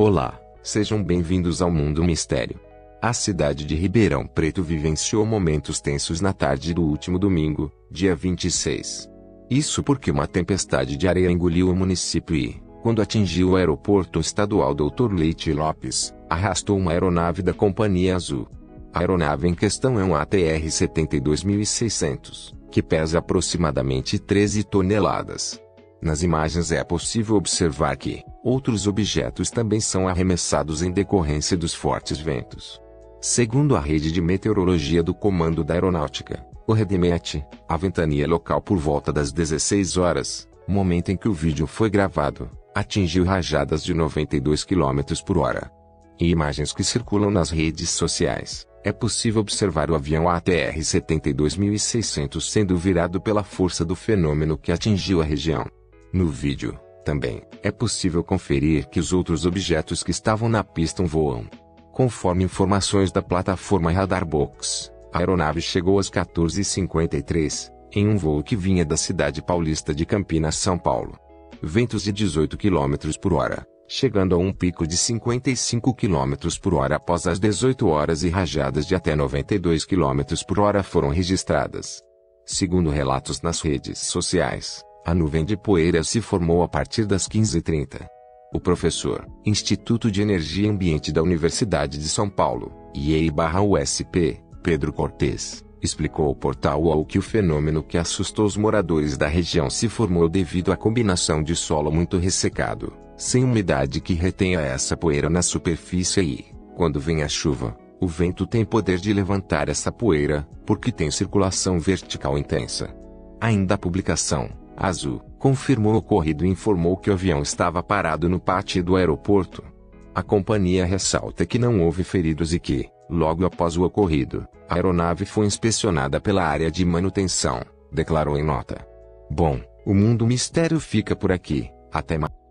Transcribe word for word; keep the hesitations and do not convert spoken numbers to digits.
Olá, sejam bem-vindos ao Mundo Mistério. A cidade de Ribeirão Preto vivenciou momentos tensos na tarde do último domingo, dia vinte e seis. Isso porque uma tempestade de areia engoliu o município e, quando atingiu o aeroporto estadual doutor Leite Lopes, arrastou uma aeronave da Companhia Azul. A aeronave em questão é um A T R setenta e dois mil e seiscentos, que pesa aproximadamente treze toneladas. Nas imagens é possível observar que outros objetos também são arremessados em decorrência dos fortes ventos. Segundo a rede de meteorologia do Comando da Aeronáutica, o REDEMET, a ventania local por volta das dezesseis horas, momento em que o vídeo foi gravado, atingiu rajadas de noventa e dois quilômetros por hora. Em imagens que circulam nas redes sociais, é possível observar o avião A T R setenta e dois mil e seiscentos sendo virado pela força do fenômeno que atingiu a região. No vídeo, também, é possível conferir que os outros objetos que estavam na pista voam. Conforme informações da plataforma Radarbox, a aeronave chegou às quatorze e cinquenta e três, em um voo que vinha da cidade paulista de Campinas, São Paulo. Ventos de dezoito quilômetros por hora, chegando a um pico de cinquenta e cinco quilômetros por hora após as dezoito horas e rajadas de até noventa e dois quilômetros por hora foram registradas. Segundo relatos nas redes sociais, a nuvem de poeira se formou a partir das quinze e trinta. O professor, Instituto de Energia e Ambiente da Universidade de São Paulo, I E I/U S P, Pedro Cortes, explicou ao portal U O L que o fenômeno que assustou os moradores da região se formou devido à combinação de solo muito ressecado, sem umidade que retenha essa poeira na superfície e, quando vem a chuva, o vento tem poder de levantar essa poeira, porque tem circulação vertical intensa. Ainda a publicação Azul confirmou o ocorrido e informou que o avião estava parado no pátio do aeroporto. A companhia ressalta que não houve feridos e que, logo após o ocorrido, a aeronave foi inspecionada pela área de manutenção, declarou em nota. Bom, o Mundo Mistério fica por aqui, até mais.